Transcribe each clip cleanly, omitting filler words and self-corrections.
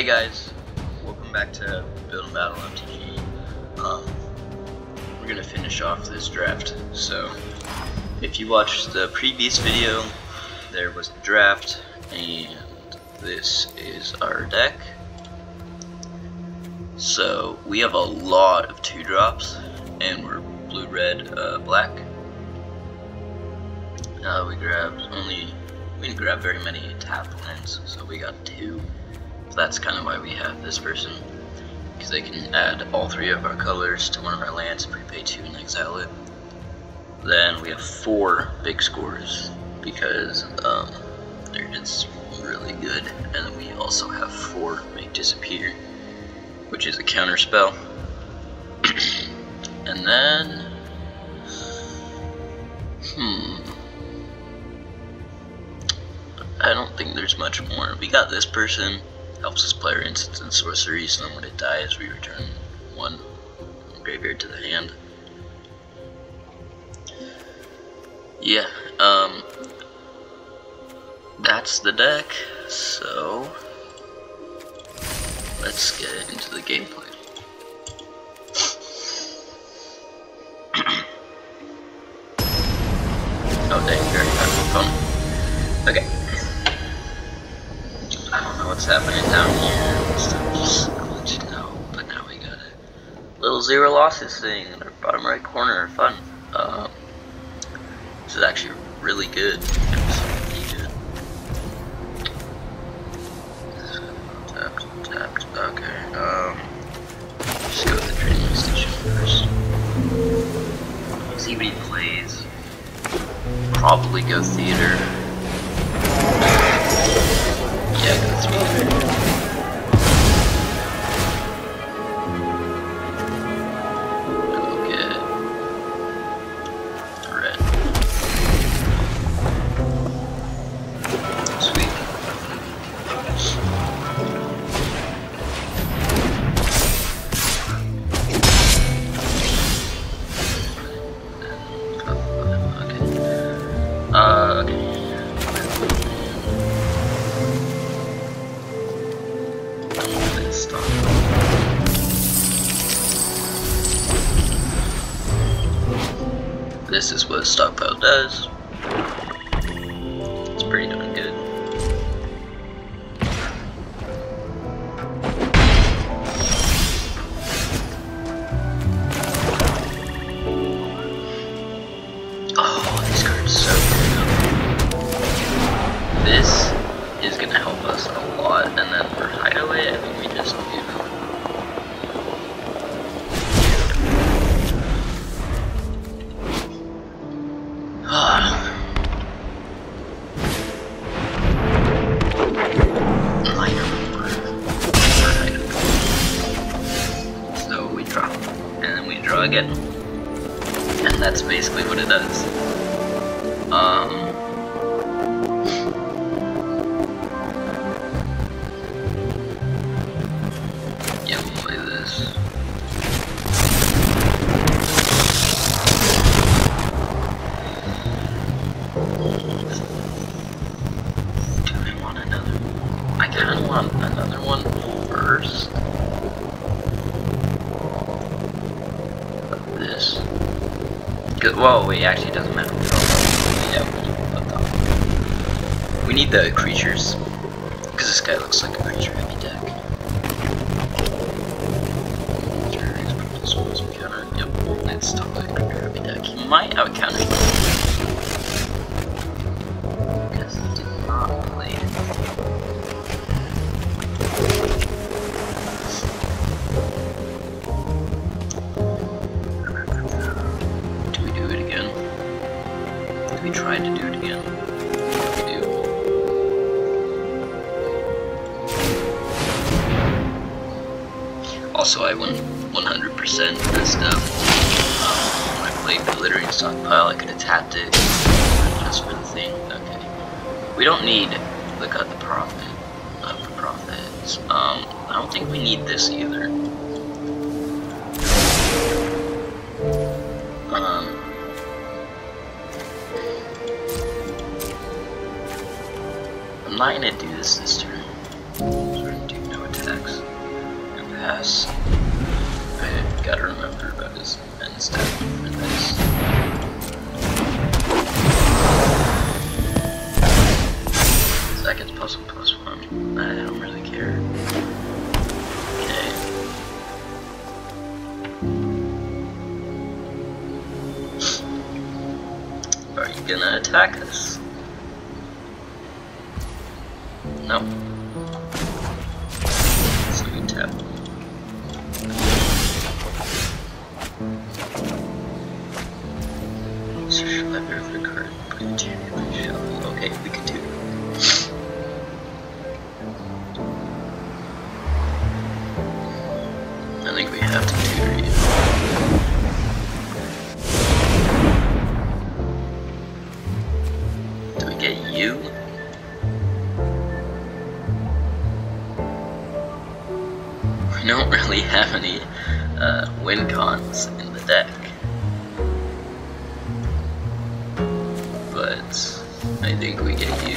Hey guys, welcome back to Build and Battle MTG. We're gonna finish off this draft. So, if you watched the previous video, there was the draft, and this is our deck. So we have a lot of 2-drops, and we're blue, red, black. We didn't grab very many tapped lands, so we got 2. So that's kind of why we have this person, because they can add all 3 of our colors to one of our lands, prepay 2 and exile it. Then we have 4 big scores, because they're just really good. And then we also have 4 make disappear, which is a counter spell. And then I don't think there's much more. We got this person, helps us play our instants and sorceries, and then when it dies we return 1 from the graveyard to the hand. Yeah, that's the deck, so let's get into the gameplay. Oh dang, we already have an opponent. Okay. I don't know what's happening down here. Stuff just glitched out, but now we got a little 0 losses thing in our bottom right corner. Fun. This is actually really good. Tapped. Okay. Just go to the training station first. See what he plays. Probably go theater. Yeah, go theater. Go get red. Sweet. Okay. This is what stockpile does. It's pretty darn good. Oh, these cards are so good. This is gonna help us a lot, and then for hideaway, I think we just do. So we draw, and then we draw again, and that's basically what it does. Yeah, we'll play this. Do I want another? I kind of want another one first. This. Well, wait, actually it doesn't matter. Yeah, we need the creatures, because this guy looks like a creature heavy deck. Yep, that's totally a creature heavy deck. He might out counter because he did not play it. We tried to do it again. We do. Also, I went 100% messed up. When I played the littering stockpile, I could have tapped it just for the thing. Okay. We don't need the cut the profit for profits. I don't think we need this either. I'm not gonna do this turn. So we're gonna do no attack. this one. I don't really care. Okay. Are you gonna attack us? No. So we tap. Search lever of the card, put it in the shelf. Okay, we can do it. I think we have to tutor you. Do we get you? We don't really have any win cons in the deck. But I think we get you.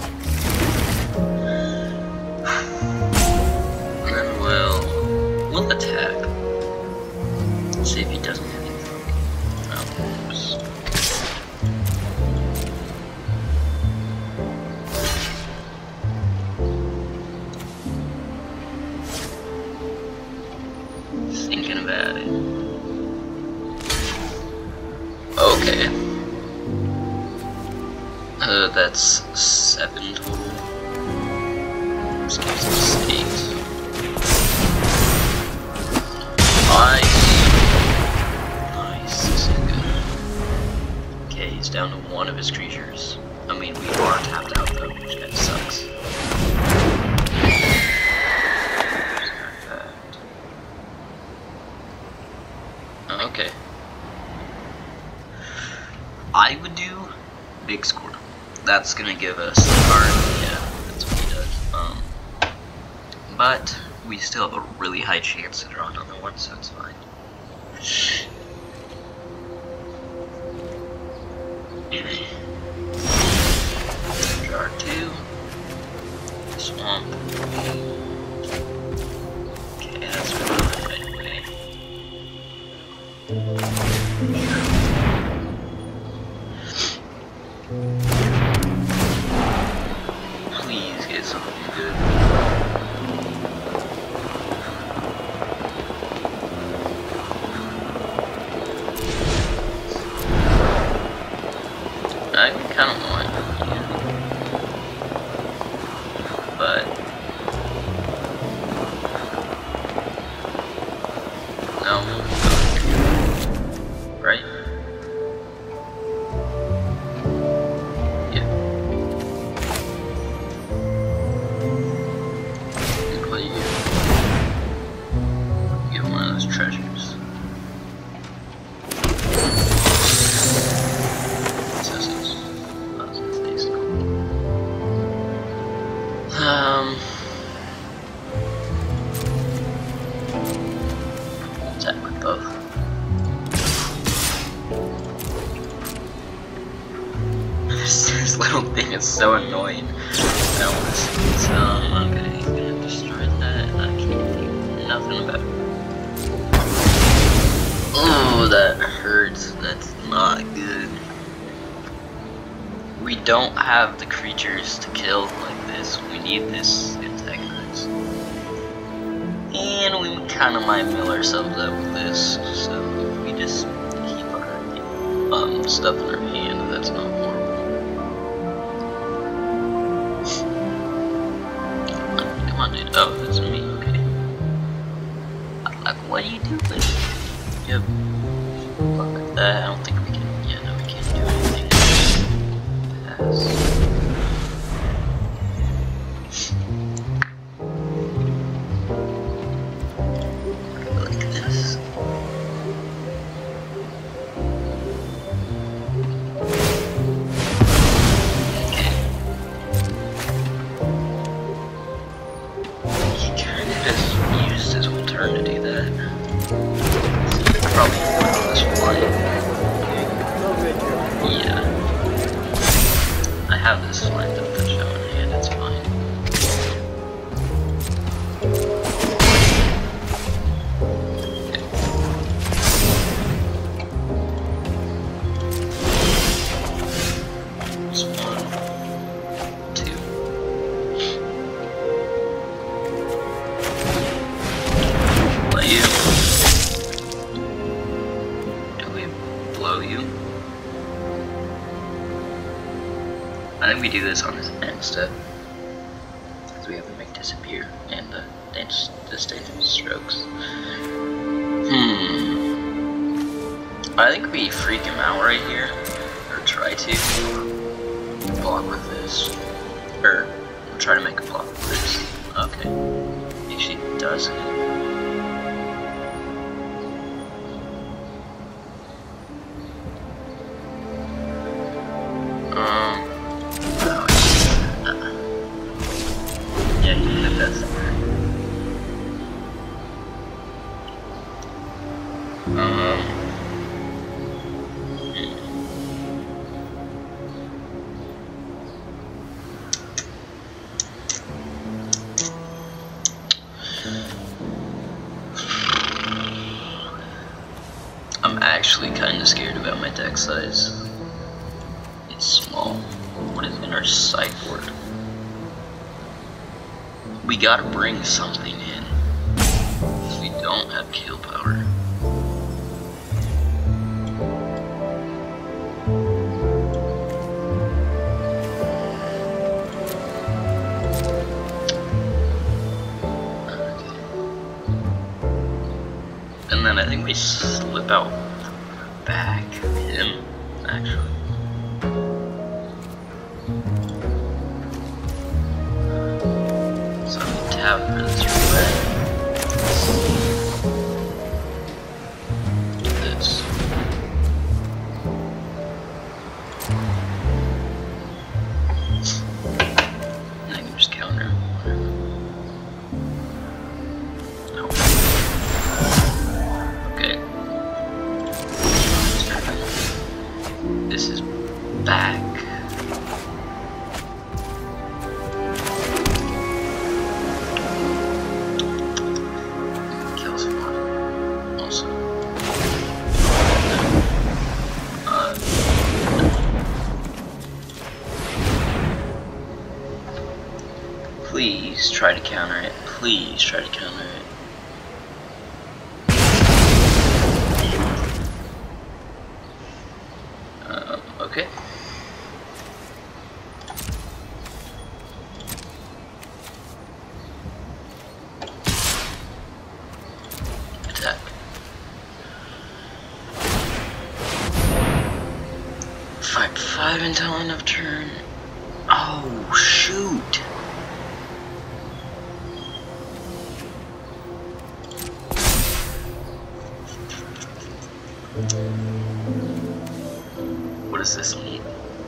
And then we'll attack. See if he doesn't have anything. No, oops. Thinking about it. Okay. That's 7 total. This gives us 8. Nice. Nice. This is good. Okay, he's down to 1 of his creatures. I mean, we are tapped out though, which kind of sucks. Okay. I would do big score. That's gonna give us the card. Yeah, that's what he does. But we still have a really high chance to draw another one, so it's fine. Draw 2. Swamp. Okay, that's fine anyway. Please get something good. I kind of want you, but no, right? Yeah. What do you get? One of those treasures. Attack with both. This little thing is so annoying. I don't want to see it, so okay, he's gonna destroy that, and I can't do nothing about it. Oh, that hurts. That's not good. We don't have the creatures to kill like this. We need this antagonist. And we kind of might mill ourselves up with this. So if we just keep our stuff in our hand, that's not horrible. Come on, dude. Oh, that's me. Okay. Like, what are you doing? Yep. Fuck that. I don't think we can. Yeah, no, we can't do anything. Pass. I have this lined up to show in hand, it's fine. Okay. It's 1, 2. I think we do this on this end step, because we have to make disappear and the dangerous strokes. I think we freak him out right here, or try to block with this, or try to make a block with this. Okay, actually does it. Yeah, he hit that somewhere. I'm actually kind of scared about my deck size. It's small. What is in our sideboard? We gotta bring something in. Because we don't have kill power. And then I think we slip out back him, actually. So we tap for this red. This. And I can just counter him. This is back. Kill someone. Also. Please try to counter it. Please try to counter it. Okay. Attack. Fight 5 until end of turn. Oh shoot. What does this mean?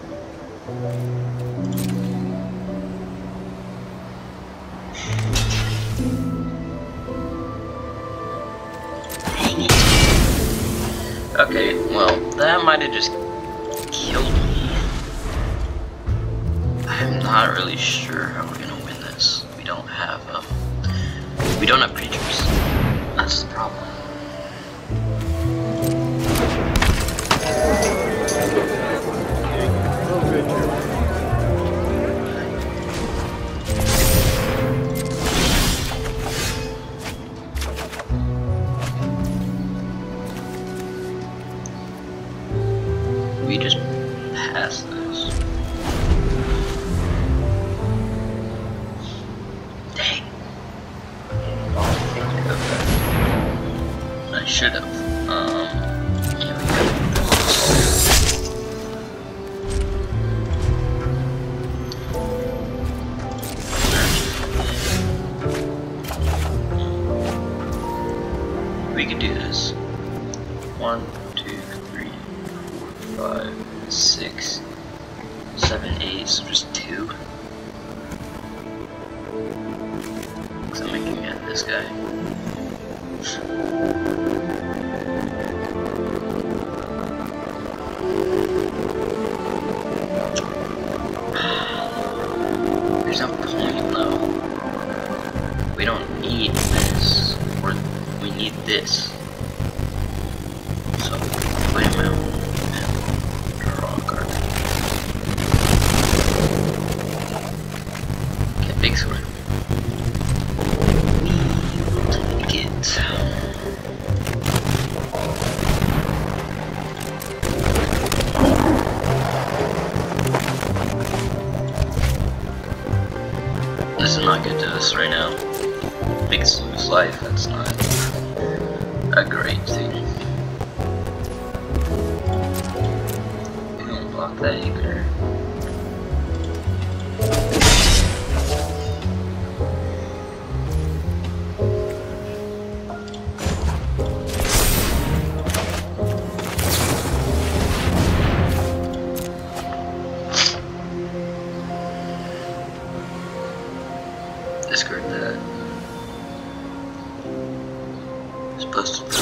Dang it. Okay, well, that might have just killed me. I'm not really sure how we're gonna win this. We don't have creatures. That's the problem. We just pass this. Dang. I should have. Yeah, we got we could do this. 1, 2, 3, 4, 5, 6, 7, 8, so just 2. Because I'm making at this guy. There's no point though. We don't need this. We need this. So, play him out. Draw a card. Get big sword. Take it. are not good to us right now. Make us lose life, that's not a great thing. We don't block that either. Discard that. Supposed to.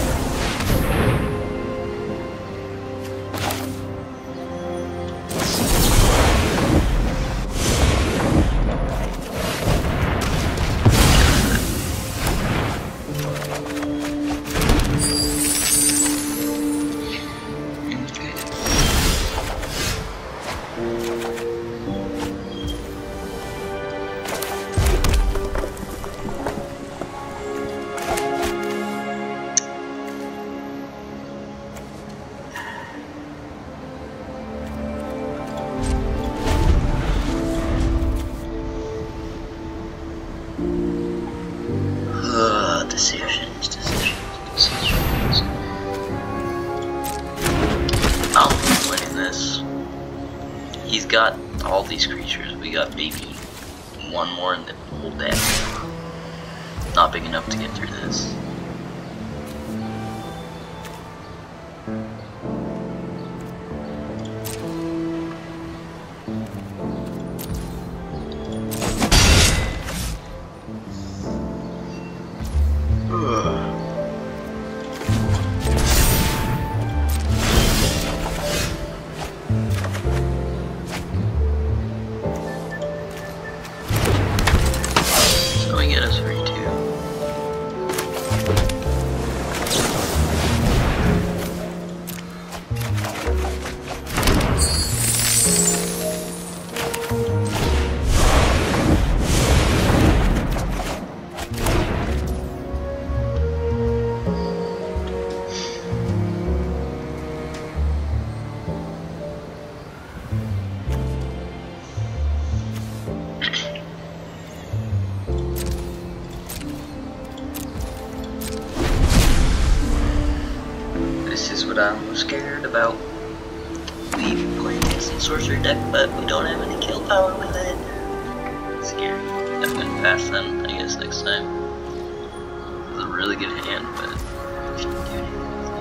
Decisions. I'm winning this. He's got all these creatures. We got maybe one more in the whole deck. Not big enough to get through this. So we get us free too. This is what I'm scared about. We've played Instant Sorcerer deck, but we don't have any kill power with it. It's scary. I went past then, I guess next time. It was a really good hand, but we shouldn't do anything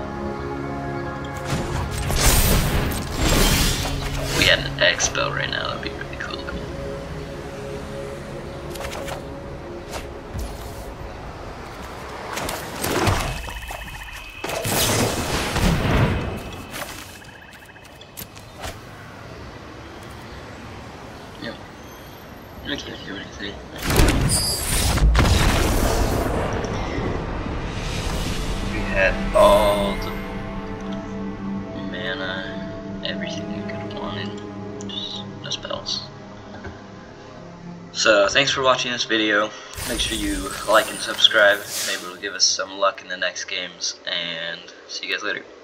with it. If we had an X spell right now, that'd be really cool. Yep. I can't do anything. We had all the mana, everything you could have wanted, just no spells. So thanks for watching this video. Make sure you like and subscribe. Maybe it'll give us some luck in the next games, and see you guys later.